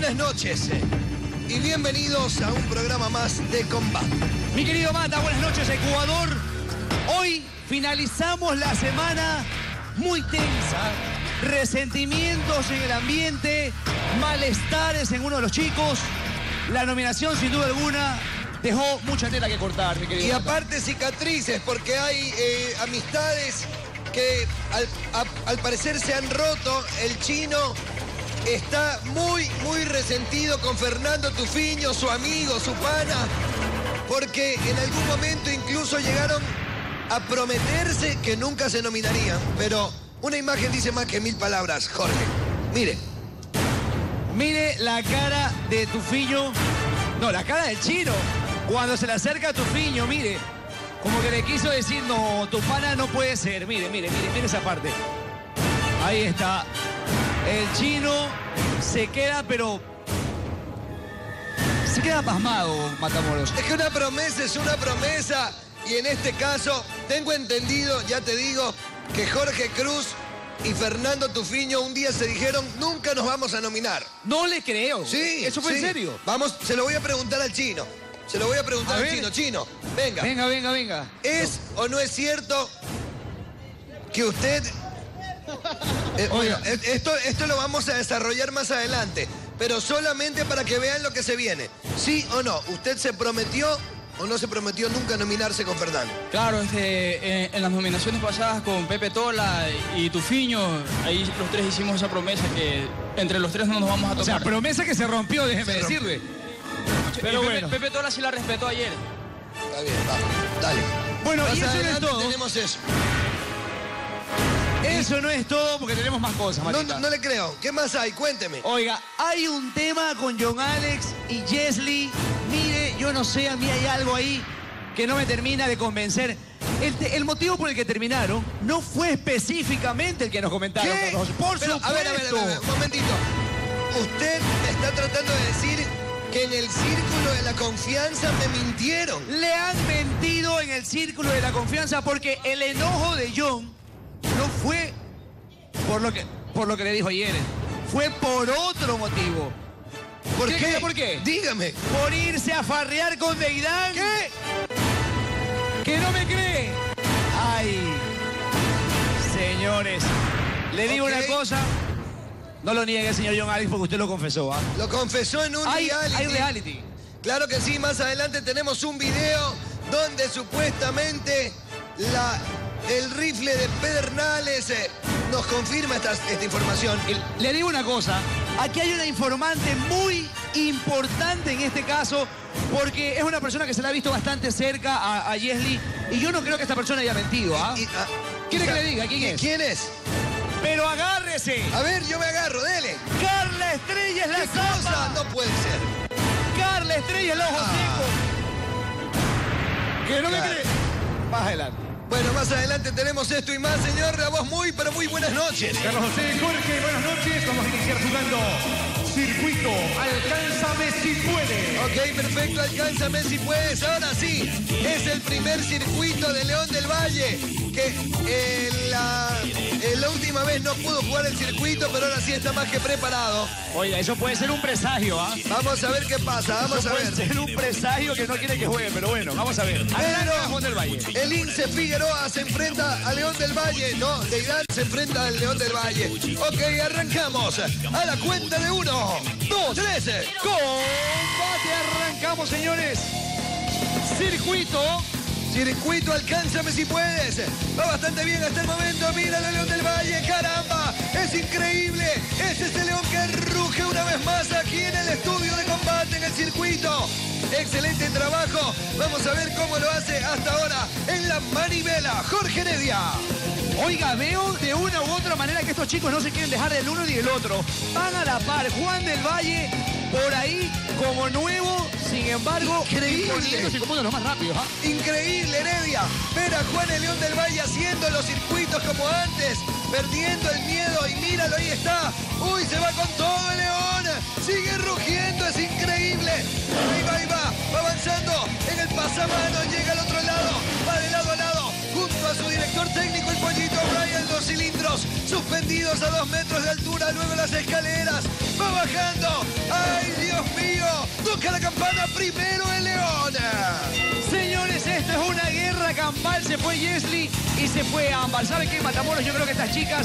buenas noches y bienvenidos a un programa más de combate. Mi querido Mata, buenas noches, Ecuador. Hoy finalizamos la semana muy tensa. Resentimientos en el ambiente, malestares en uno de los chicos. La nominación, sin duda alguna, dejó mucha tela que cortar, mi querido Y Mata. aparte cicatrices, porque hay amistades que al parecer se han roto. El chino está muy resentido con Fernando Tufiño, su amigo, su pana, porque en algún momento incluso llegaron a prometerse que nunca se nominarían. Pero una imagen dice más que 1000 palabras, Jorge. Mire. Mire la cara de Tufiño, no, la cara del chino, cuando se le acerca a Tufiño, mire, como que le quiso decir, no, tu pana no puede ser, mire esa parte. Ahí está. El chino se queda, pero se queda pasmado, Matamoros. Es que una promesa es una promesa, y en este caso tengo entendido, ya te digo, que Jorge Cruz y Fernando Tufiño un día se dijeron, nunca nos vamos a nominar. No le creo. Sí. ¿Eso fue sí. en serio? Vamos, se lo voy a preguntar al chino. Se lo voy a preguntar al chino. Chino, venga. Venga. ¿Es o no es cierto que usted... Oiga. Esto lo vamos a desarrollar más adelante, pero solamente para que vean lo que se viene. ¿Sí o no? ¿Usted se prometió o no se prometió nunca nominarse con Fernando? Claro, en las nominaciones pasadas con Pepe Tola y Tufiño, ahí los tres hicimos esa promesa que entre los tres no nos vamos a tocar. O sea, promesa que se rompió, déjeme decirle. Pero bueno. Pepe Tola sí la respetó ayer. Está bien, va, dale. Bueno, Más y eso no es adelante todo. tenemos eso. Eso no es todo porque tenemos más cosas, Matita. No le creo. ¿Qué más hay? Cuénteme. Oiga, hay un tema con John Alex y Jesly. Mire, yo no sé, a mí hay algo ahí que no me termina de convencer. El motivo por el que terminaron no fue específicamente el que nos comentaron. ¿Qué? Por Pero, supuesto. a ver, un momentito. Usted me está tratando de decir que en el círculo de la confianza me mintieron. Le han mentido en el círculo de la confianza porque el enojo de John no fue por lo que le dijo ayer. Fue por otro motivo. ¿Por qué? ¿Por qué? Dígame. Por irse a farrear con Deidán. ¿Qué? ¿Que no me cree? Ay, señores, le digo una cosa. No lo niegue, señor John Alex, porque usted lo confesó. ¿Ah? Lo confesó en un reality. Hay reality. Claro que sí, más adelante tenemos un video donde supuestamente el rifle de Pedernales nos confirma esta información. Le digo una cosa, aquí hay una informante muy importante en este caso, porque es una persona que se la ha visto bastante cerca a Jesly, y yo no creo que esta persona haya mentido. ¿Ah? ¿Quiere que le diga quién es? ¿Quién es? Pero agárrese. A ver, yo me agarro, dele. Carla Estrella es la ¿Qué cosa? capa. No puede ser. Carla Estrella, el ojo seco. ¿Que no me Claro. cree? Más adelante. Bueno, más adelante tenemos esto y más, señor. A vos pero muy buenas noches. Carlos José, Jorge, buenas noches. Vamos a iniciar jugando circuito. Alcánzame si puedes. Ok, perfecto, alcánzame si puedes. Ahora sí, es el primer circuito de León del Valle, que la última vez no pudo jugar el circuito, pero ahora sí está más que preparado. Oiga, eso puede ser un presagio, ¿ah? Vamos a ver qué pasa, vamos a ver. Puede ser un presagio que no quiere que juegue, pero bueno, vamos a ver. Adelante, León del Valle. El Lince Figueroa se enfrenta a León del Valle. No, Deidán se enfrenta al León del Valle. Ok, arrancamos. A la cuenta de 1, 2, 3. Combate, arrancamos, señores. Circuito, alcánzame si puedes. Va bastante bien hasta el momento. Mira el León del Valle, caramba. Es increíble. Es ese león que ruge una vez más aquí en el estudio de combate en el circuito. Excelente trabajo. Vamos a ver cómo lo hace hasta ahora en la manivela. Jorge Heredia. Oiga, veo de una u otra manera que estos chicos no se quieren dejar del uno ni del otro. Van a la par. Juan del Valle por ahí como nuevo, sin embargo, imponiéndose como uno de los más rápidos. ¿Ah? Increíble, Heredia. Ver a Juan el León del Valle haciendo los circuitos como antes, perdiendo el miedo, y míralo, ahí está. Uy, se va con todo el León. Sigue rugiendo, es increíble. Ahí va avanzando en el pasamano, llega al otro lado, va de lado a lado, junto a su director técnico, el pollito Brian Los Cilindros. cilindros suspendidos a 2 metros de altura, luego las escaleras, va bajando. ¡Ay, Dios mío! Toca la campana primero el León. Señores, esto es una guerra campal. Se fue Jesly y se fue Ámbar. ¿Saben qué, Matamoros? Yo creo que estas chicas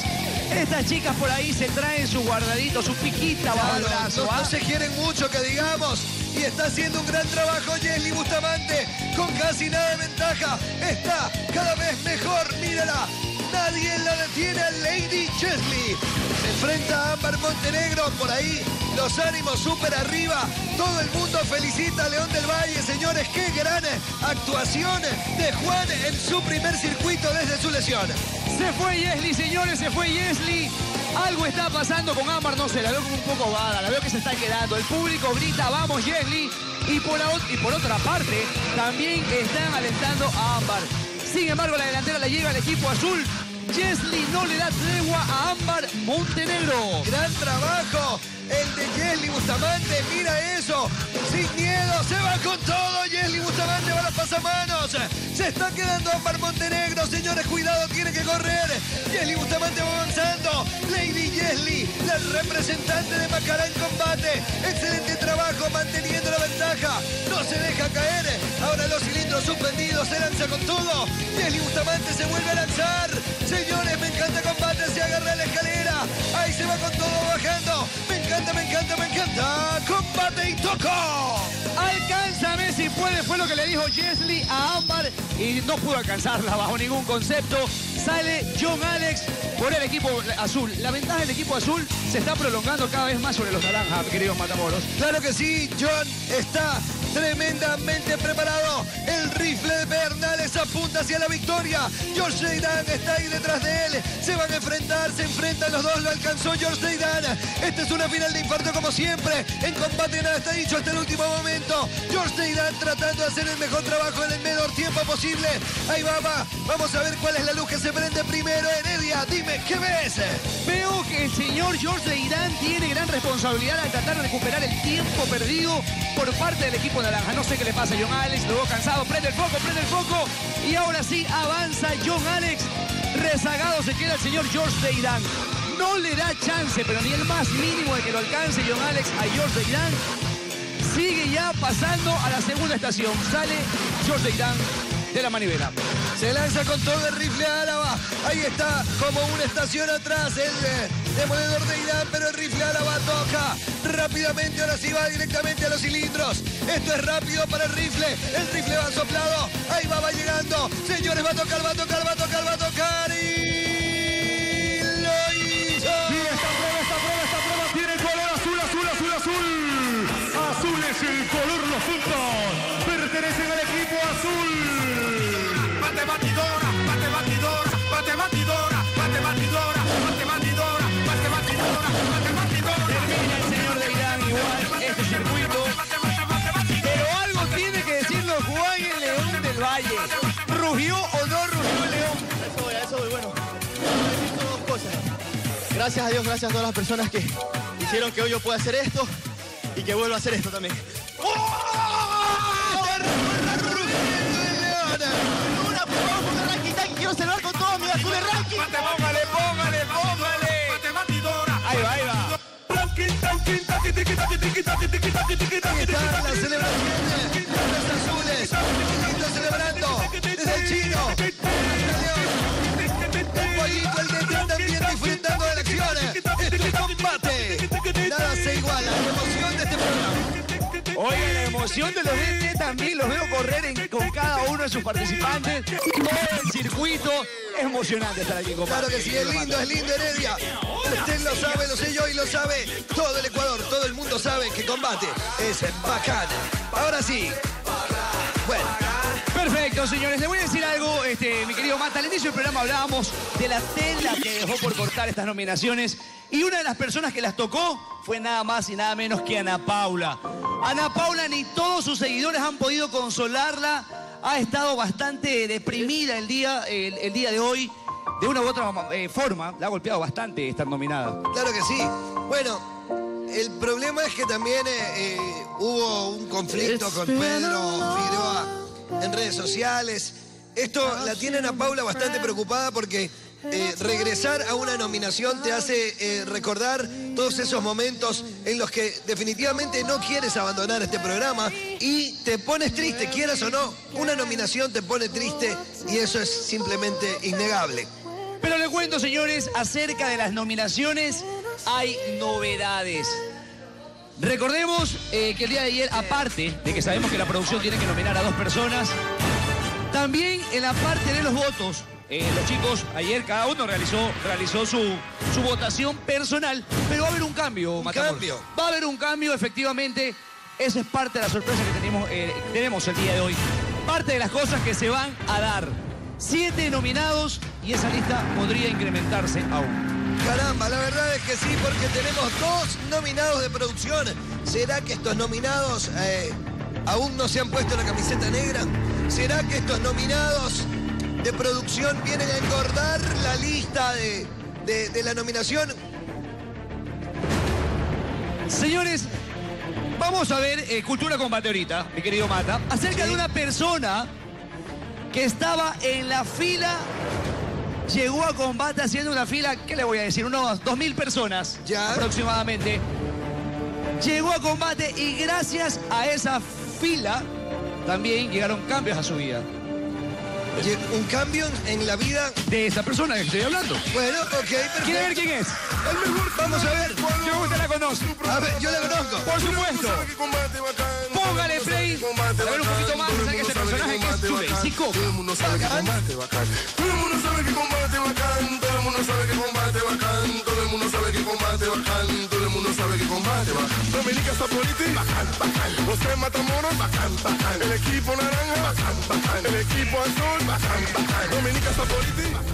por ahí se traen su guardadito, su piquita bajo el brazo. No se quieren mucho, que digamos. Y está haciendo un gran trabajo Jesly Bustamante con casi nada de ventaja. Está cada vez mejor, mírala. Nadie la detiene a Lady Jesly. Se enfrenta a Ámbar Montenegro. Por ahí los ánimos súper arriba. Todo el mundo felicita a León del Valle. Señores, qué gran actuación de Juan en su primer circuito desde su lesión. Se fue Jesly, señores, se fue Jesly. Algo está pasando con Ámbar, no sé, la veo como un poco vaga, la veo que se está quedando. El público grita, vamos Jesly. Y por otra parte, también están alentando a Ámbar. Sin embargo, la delantera la lleva el equipo azul. Jesly no le da tregua a Ámbar Montenegro. Gran trabajo el de Jesly Bustamante, mira eso, sin miedo, se va con todo. Jesly Bustamante va a los pasamanos, se está quedando Ámbar Montenegro. Señores, cuidado, tiene que correr. Jesly Bustamante va avanzando. Lady Jesly, la representante de Macará en combate. Excelente trabajo manteniendo la ventaja, no se deja caer. Ahora los cilindros suspendidos, se lanza con todo. Jesly Bustamante se vuelve a lanzar. Señores, me encanta combate, se agarra a la escalera. Ahí se va con todo bajando. Me encanta, me encanta, me encanta. Combate y tocó. Alcánzame si puede, fue lo que le dijo Jesly a Ámbar y no pudo alcanzarla bajo ningún concepto. Sale John Alex por el equipo azul. La ventaja del equipo azul se está prolongando cada vez más sobre los naranjas, queridos Matamoros. Claro que sí, John está tremendamente preparado. El rifle de Bernales apunta hacia la victoria. George Zeidan está ahí detrás de él. Se van a enfrentar, se enfrentan los dos. Lo alcanzó George Zeidan. Esta es una final de infarto como siempre. En combate nada está dicho hasta el último momento. George Zeidan tratando de hacer el mejor trabajo en el menor tiempo posible. Ahí va. Vamos a ver cuál es la luz que se prende primero. Heredia, dime, ¿qué ves? Veo que el señor George Zeidan tiene gran responsabilidad al tratar de recuperar el tiempo perdido por parte del equipo naranja. No sé qué le pasa a John Alex, lo veo cansado. Prende el foco. Y ahora sí avanza John Alex. Rezagado se queda el señor George Zeidan. No le da chance, pero ni el más mínimo de que lo alcance John Alex a George Zeidan. Sigue ya pasando a la segunda estación. Sale George Zeidan de la manivela. Se lanza con todo el rifle Álava. Ahí está, como una estación atrás, el demoledor de Irán, pero el rifle Álava toca rápidamente. Ahora sí va directamente a los cilindros. Esto es rápido para el rifle. El rifle va soplado. Ahí va llegando. Señores, va a tocar. Y lo hizo. Y esta prueba tiene el color azul. Azul es el color, los puntos pertenecen al equipo azul. Bate batidora. Termina el señor Zeidan igual este circuito. Pero algo tiene que decirlo Juan el León del Valle. ¿Rugió o no rugió el León? A eso voy, bueno. He visto dos cosas. Gracias a Dios, gracias a todas las personas que hicieron que hoy yo pueda hacer esto y que vuelva a hacer esto también. Quiero celebrar con todo mi azul de ranking. Póngale. Ahí va. Ahí está la celebración de los azules. Está celebrando desde el chino. Un pollito, el DT también disfrutando de la acción. Esto es combate. Nada se iguala. La emoción de este programa. Oye, la emoción de los DT también los veo correr con cada uno de sus participantes. Todo el circuito. Es emocionante estar aquí, compadre. Claro que sí, es lindo Heredia. Usted lo sabe, lo sé yo y lo sabe todo el Ecuador. Todo el mundo sabe que combate es bacán. Ahora sí. Bueno. Perfecto, señores. Les voy a decir algo, mi querido Mata. Al inicio del programa hablábamos de la tela que dejó por cortar estas nominaciones. Y una de las personas que las tocó fue nada más y nada menos que Ana Paula. Ana Paula, ni todos sus seguidores han podido consolarla. Ha estado bastante deprimida el día de hoy. De una u otra forma, la ha golpeado bastante estar nominada. Claro que sí. Bueno, el problema es que también hubo un conflicto con Pedro Figueroa en redes sociales. Esto la tiene Ana Paula bastante preocupada porque regresar a una nominación te hace recordar todos esos momentos en los que definitivamente no quieres abandonar este programa y te pones triste, quieras o no. Una nominación te pone triste y eso es simplemente innegable. Pero les cuento, señores, acerca de las nominaciones hay novedades. Recordemos que el día de ayer, aparte de que sabemos que la producción tiene que nominar a 2 personas, también en la parte de los votos, los chicos ayer cada uno realizó su votación personal, pero va a haber un cambio, Matamoros. ¿Cambio? Va a haber un cambio, efectivamente. Esa es parte de la sorpresa que tenemos el día de hoy. Parte de las cosas que se van a dar. 7 nominados y esa lista podría incrementarse aún. Caramba, la verdad es que sí, porque tenemos 2 nominados de producción. ¿Será que estos nominados aún no se han puesto la camiseta negra? ¿Será que estos nominados de producción vienen a engordar la lista de la nominación? Señores, vamos a ver Cultura Combate ahorita, mi querido Mata, acerca de una persona que estaba en la fila. Llegó a Combate haciendo una fila, ¿qué le voy a decir? Unos 2.000 personas ya aproximadamente. Llegó a Combate y gracias a esa fila también llegaron cambios a su vida. ¿Un cambio en la vida de esa persona que estoy hablando? Bueno, ok, perfecto. ¿Quiere ver quién es? El mejor. Vamos a ver. Yo usted la conozco. A ver, yo la conozco. Por supuesto. Póngale play. A ver un poquito más acerca de ese personaje que es Chubey. Todo el mundo sabe que combate bacán. Todo el mundo sabe que combate bacán. Todo el mundo sabe que combate bacán. Todo el mundo sabe que combate bacán. Todo el mundo sabe que combate bacán. Dominica Sapoliti, bacán, bacán. José Matamoros, bacán, bacán. El equipo naranja, bacán, bacán. El equipo azul, bacán, bacán. Dominica Sapoliti, bacán.